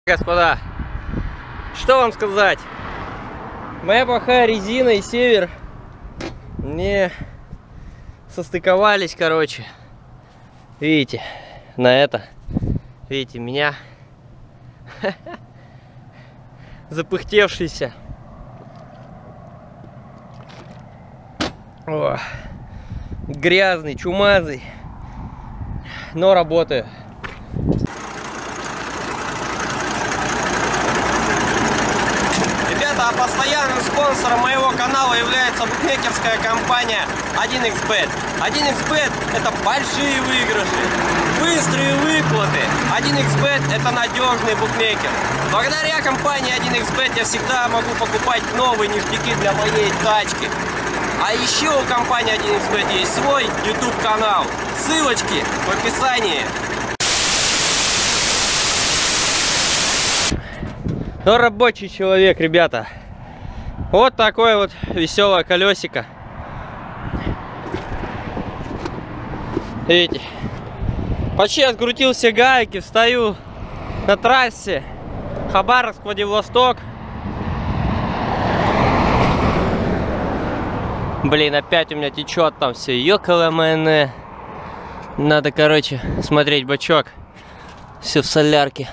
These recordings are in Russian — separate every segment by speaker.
Speaker 1: Господа, что вам сказать? Моя плохая резина и север не состыковались, короче. Видите, на это, видите, меня запыхтевшийся. О, грязный, чумазый, но работаю.
Speaker 2: А постоянным спонсором моего канала является букмекерская компания 1xBet. 1xBet это большие выигрыши, быстрые выплаты. 1xBet это надежный букмекер. Благодаря компании 1xBet я всегда могу покупать новые ништяки для моей тачки. А еще у компании 1xBet есть свой YouTube канал. Ссылочки в описании.
Speaker 1: Ну, рабочий человек, ребята. Вот такое вот веселое колесико. Видите, почти открутил все гайки, встаю на трассе Хабаровск-Владивосток. Блин, опять у меня течет там все, ёкаламэне. Надо, короче, смотреть бачок. Все в солярке.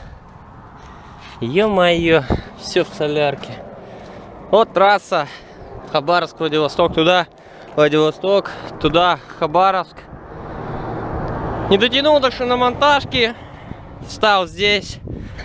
Speaker 1: Ё-моё, все в солярке. Вот трасса Хабаровск, Владивосток, туда Владивосток, туда Хабаровск. Не дотянул до шиномонтажки, встал здесь.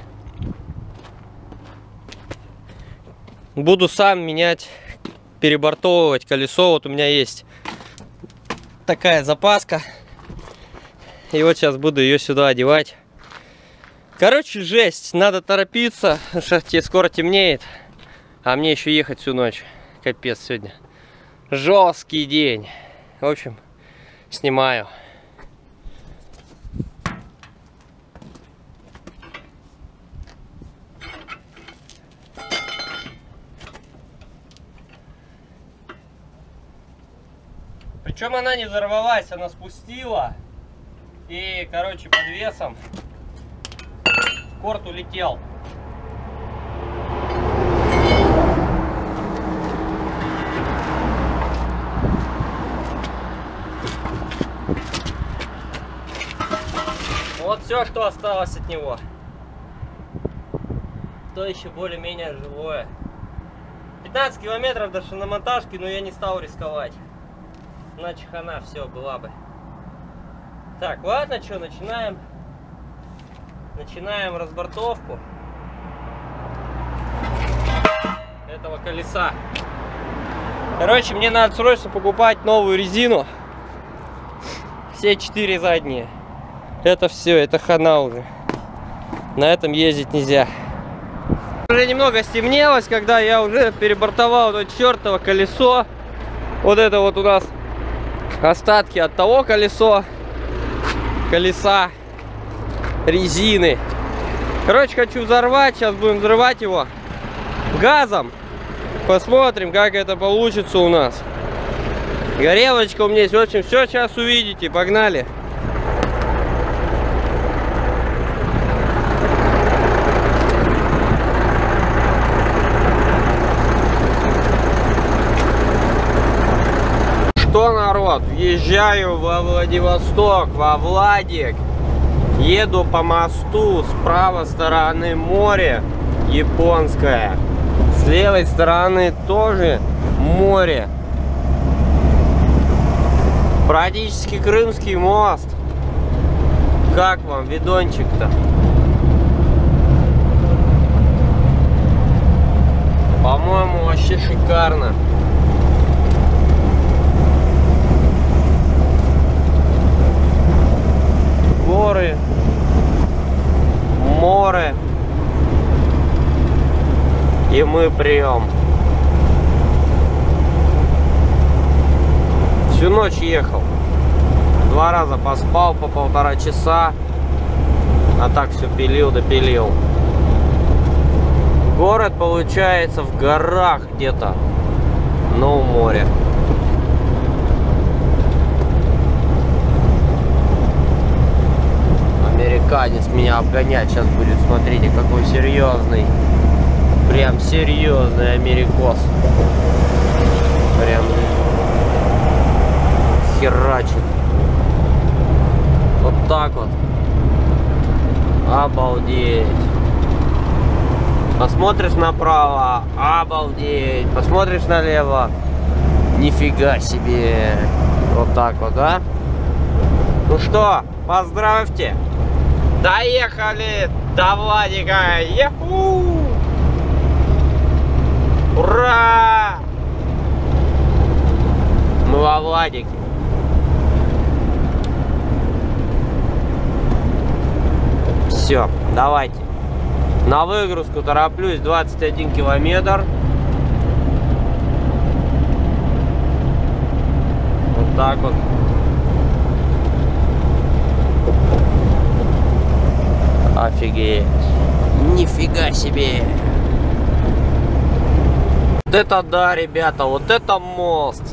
Speaker 1: Буду сам менять, перебортовывать колесо. Вот у меня есть такая запаска. И вот сейчас буду ее сюда одевать. Короче, жесть, надо торопиться, потому что скоро темнеет, а мне еще ехать всю ночь. Капец, сегодня жесткий день. В общем, снимаю. Причем она не взорвалась, она спустила. И, короче, под весом корт улетел. Вот все, что осталось от него. То еще более-менее живое. 15 километров до шиномонтажки, но я не стал рисковать. Иначе хана все была бы. Так, ладно, что, начинаем. Начинаем разбортовку этого колеса. Короче, мне надо срочно покупать новую резину. Все 4 задние. Это все, это хана уже. На этом ездить нельзя. Уже немного стемнелось, когда я уже перебортовал это чертово колесо. Вот это вот у нас остатки от того колеса резины. Короче, хочу взорвать. Сейчас будем взрывать его газом. Посмотрим, как это получится у нас. Горелочка у меня есть. В общем, все сейчас увидите. Погнали. Что, народ? Въезжаю во Владивосток, во Владик. Еду по мосту, с правой стороны море Японское, с левой стороны тоже море. Практически Крымский мост. Как вам видончик-то? По-моему, вообще шикарно. Горы, море, и мы прям всю ночь ехал, 2 раза поспал по 1,5 часа, а так все пилил да пилил. Город получается в горах где-то, но у моря. американец меня обгонять сейчас будет. Смотрите, какой серьезный. Прям серьезный америкос. Прям херачит. Вот так вот. Обалдеть. Посмотришь направо, обалдеть. Посмотришь налево, нифига себе. Вот так вот, да? Ну что, поздравьте. Доехали до Владика. Еху! Ура! Мы во Владике. Все, давайте. На выгрузку тороплюсь, 21 километр. Вот так вот. Офигеть. Нифига себе. Вот это да, ребята, вот это мост.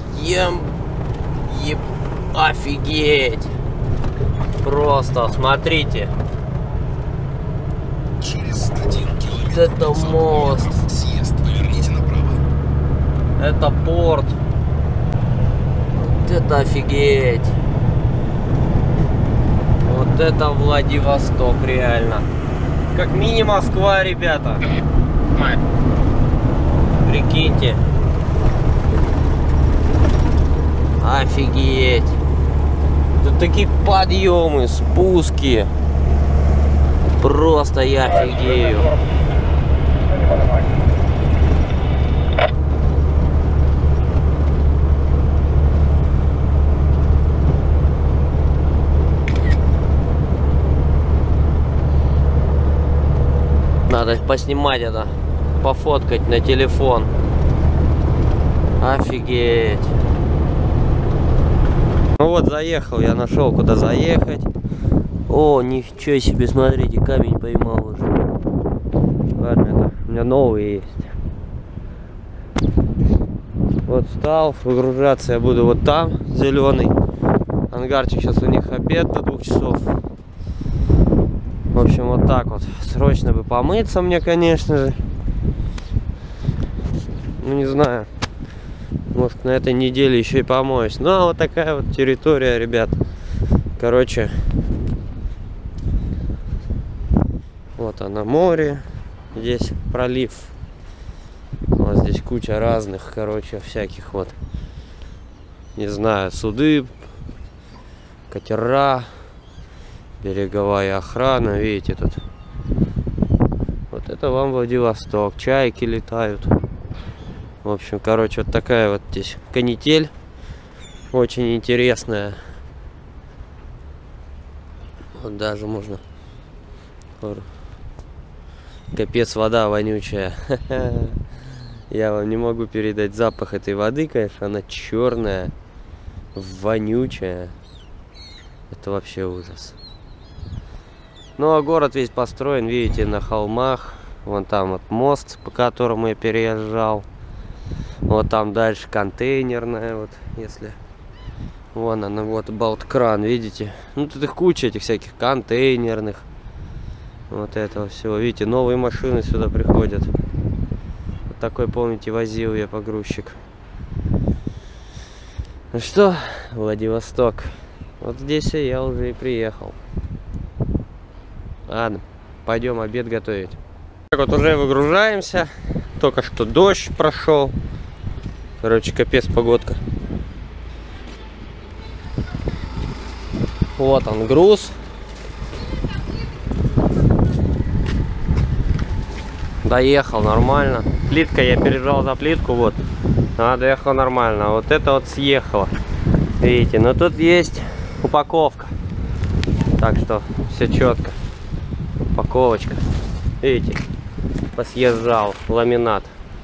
Speaker 1: Офигеть. Просто смотрите.
Speaker 3: Через 1 километр.
Speaker 1: Вот это мост.
Speaker 3: Съезд, поверните направо.
Speaker 1: Это порт. Вот это офигеть. Вот это Владивосток, реально. Как мини-Москва, ребята. Прикиньте. Офигеть. Тут такие подъемы, спуски. Просто я офигею. Надо поснимать это, пофоткать на телефон. Офигеть. Ну вот, заехал, я нашел, куда заехать. О, ничего себе, смотрите, камень поймал уже. Ладно, это у меня новый есть. Вот встал, выгружаться я буду вот там, зеленый. Ангарчик, сейчас у них обед до 2 часов. В общем, вот так вот. Срочно бы помыться мне, конечно же. Ну, не знаю. Может, на этой неделе еще и помоюсь. Ну, а вот такая вот территория, ребят. Короче. Вот оно, море. Здесь пролив. Вот здесь куча разных, короче, всяких вот. Не знаю, суды, катера. Береговая охрана, видите, тут. Вот это вам Владивосток. Чайки летают. В общем, короче, вот такая вот здесь канитель. Очень интересная. Вот даже можно... Капец, вода вонючая. Я вам не могу передать запах этой воды, конечно. Она черная, вонючая. Это вообще ужас. Ну а город весь построен, видите, на холмах. Вон там вот мост, по которому я переезжал. Вот там дальше контейнерная, вот если. Вон она, вот Балт-кран, видите. Ну тут их куча этих всяких контейнерных. Вот этого всего. Видите, новые машины сюда приходят. Вот такой, помните, возил я погрузчик. Ну что, Владивосток. Вот здесь я уже и приехал. Ладно, пойдем обед готовить. Так вот, уже выгружаемся. Только что дождь прошел. Короче, капец погодка. Вот он, груз. Доехал нормально. Плитка, я пережал за плитку, вот. А, доехал нормально. А вот это вот съехало. Видите, но тут есть упаковка. Так что все четко. Упаковочка. Видите, посъезжал ламинат.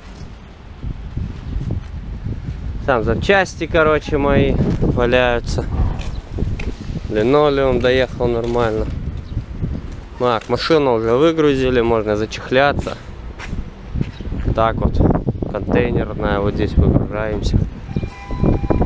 Speaker 1: Там запчасти, короче, мои валяются. Линолеум доехал нормально. Так, машину уже выгрузили, можно зачехляться. Так вот, контейнерная, вот здесь выгружаемся.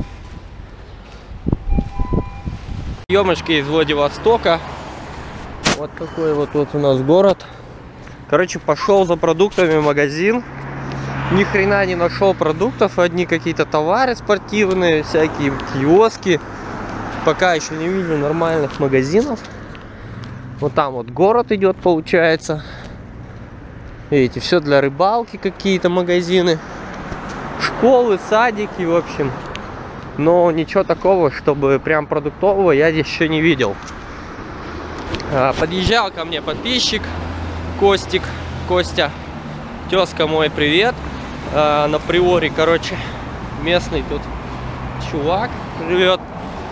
Speaker 1: Съемочки из Владивостока. Вот такой вот у нас город. Короче, пошел за продуктами в магазин. Ни хрена не нашел продуктов, одни какие-то товары спортивные, всякие киоски. Пока еще не вижу нормальных магазинов. Вот там вот город идет, получается. Видите, все для рыбалки, какие-то магазины. Школы, садики, в общем. Но ничего такого, чтобы прям продуктового, я здесь еще не видел. Подъезжал ко мне подписчик Костя. Тезка мой, привет. На Приоре, короче, местный тут чувак живет.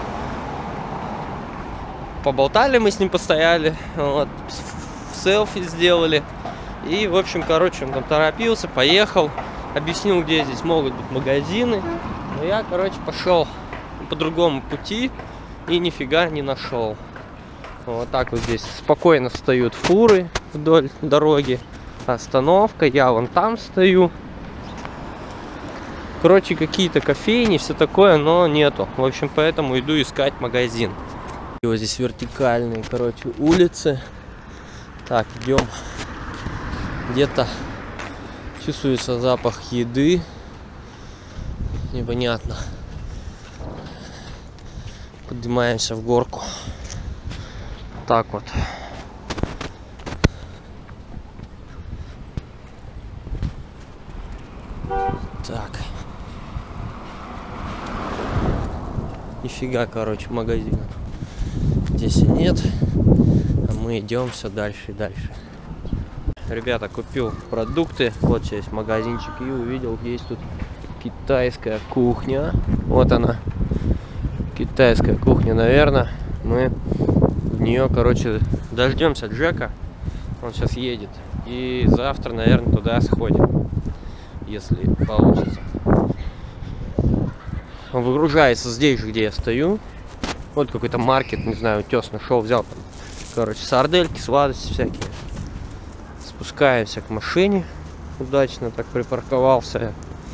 Speaker 1: Поболтали мы с ним, постояли, вот, селфи сделали. И, в общем, короче, он там торопился, поехал, объяснил, где здесь могут быть магазины. Но я, короче, пошел по другому пути и нифига не нашел. Вот так вот здесь спокойно встают фуры вдоль дороги. Остановка, я вон там стою. Короче, какие-то кофейни, все такое, но нету. В общем, поэтому иду искать магазин. И вот здесь вертикальные, короче, улицы. Так, идем. Где-то чувствуется запах еды. Непонятно. Поднимаемся в горку. Так вот. Так. Нифига, короче, магазина здесь и нет. А мы идем все дальше и дальше. Ребята, купил продукты. Вот сейчас есть магазинчик и увидел, где есть тут китайская кухня. Вот она. Китайская кухня, наверное. Мы в нее, короче, дождемся Джека. Он сейчас едет. И завтра, наверное, туда сходим. Если получится. Он выгружается здесь же, где я стою. Вот какой-то маркет, не знаю, тёс нашел, взял там, короче, сардельки, сладости всякие. Спускаемся к машине. Удачно так припарковался.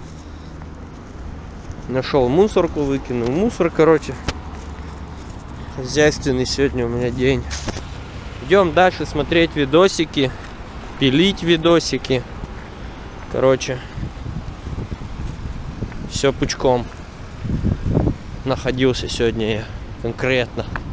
Speaker 1: Нашел мусорку, выкинул мусор, короче. Хозяйственный сегодня у меня день. Идем дальше смотреть видосики, пилить видосики. Короче, все пучком находился сегодня я конкретно.